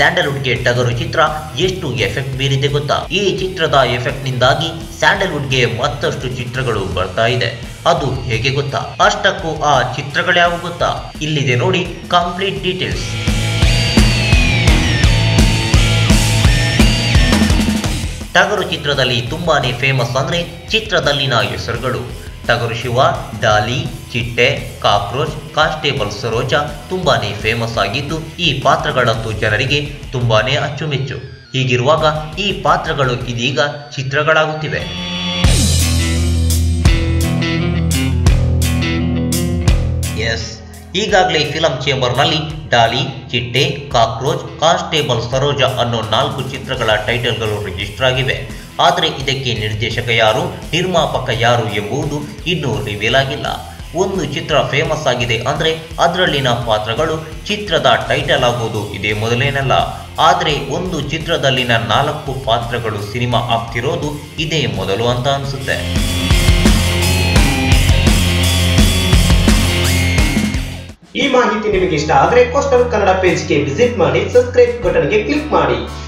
ಸ್ಯಾಂಡಲ್ವುಡ್ಗೆ ಟಗರು ಚಿತ್ರ ಎಷ್ಟು ಎಫೆಕ್ಟ್ ಬೀರಿದೆ ಗೊತ್ತಾ? ಈ ಚಿತ್ರದ ಎಫೆಕ್ಟ್ ನಿಂದಾಗಿ ಸ್ಯಾಂಡಲ್ವುಡ್ಗೆ ಮತ್ತಷ್ಟು ಚಿತ್ರಗಳು ಬರ್ತಾ ಇದೆ. ಅದು ಹೇಗೆ ಗೊತ್ತಾ? ಅಷ್ಟಕ್ಕೂ ಆ ಚಿತ್ರಗಳ್ಯಾವು ಗೊತ್ತಾ? ಇಲ್ಲಿದೆ ನೋಡಿ ಕಂಪ್ಲೀಟ್ ಡೀಟೇಲ್ಸ್. ಟಗರು ಚಿತ್ರದಲ್ಲಿ ತುಂಬಾನೇ ಫೇಮಸ್ ಅಂದ್ರೆ ಚಿತ್ರದಲ್ಲಿನ ಹೆಸರುಗಳು. ಟಗರು ಶಿವ, ಡಾಲಿ, ಚಿಟ್ಟೆ, ಕಾಕ್ರೋಚ್, ಕಾನ್ಸ್ಟೇಬಲ್ ಸರೋಜ ತುಂಬಾನೇ ಫೇಮಸ್ ಆಗಿದ್ದು ಈ ಪಾತ್ರಗಳಂತೂ ಜನರಿಗೆ ತುಂಬಾನೇ ಅಚ್ಚುಮೆಚ್ಚು. ಹೀಗಿರುವಾಗ ಈ ಪಾತ್ರಗಳು ಇದೀಗ ಚಿತ್ರಗಳಾಗುತ್ತಿವೆ. ಎಸ್, ಈಗಾಗಲೇ ಫಿಲಂ ಚೇಂಬರ್ನಲ್ಲಿ ಡಾಲಿ, ಚಿಟ್ಟೆ, ಕಾಕ್ರೋಚ್, ಕಾನ್ಸ್ಟೇಬಲ್ ಸರೋಜ ಅನ್ನೋ 4 ಚಿತ್ರಗಳ ಟೈಟಲ್ಗಳು ರಿಜಿಸ್ಟರ್ ಆಗಿವೆ. ಆದರೆ ಇದಕ್ಕೆ ನಿರ್ದೇಶಕ ಯಾರು, ನಿರ್ಮಾಪಕ ಯಾರು ಎಂಬುದು ಇನ್ನೂ ರಿವೀಲ್ ಆಗಿಲ್ಲ. ಒಂದು ಚಿತ್ರ ಫೇಮಸ್ ಆಗಿದೆ ಅಂದ್ರೆ ಅದರಲ್ಲಿನ ಪಾತ್ರಗಳು ಚಿತ್ರದ ಟೈಟಲ್ ಆಗೋದು ಇದೇ ಮೊದಲೇನಲ್ಲ. ಆದರೆ ಒಂದು ಚಿತ್ರದಲ್ಲಿನ 4 ಪಾತ್ರಗಳು ಸಿನಿಮಾ ಆಗ್ತಿರೋದು ಇದೇ ಮೊದಲು ಅಂತ ಅನ್ಸುತ್ತೆ. ಈ ಮಾಹಿತಿ ನಿಮಗೆ ಇಷ್ಟ ಆದರೆ ಕೋಸ್ಟಲ್ ಕನ್ನಡ ಪೇಜ್ಗೆ ವಿಸಿಟ್ ಮಾಡಿ, ಸಬ್ಸ್ಕ್ರೈಬ್ ಬಟನ್ಗೆ ಕ್ಲಿಕ್ ಮಾಡಿ.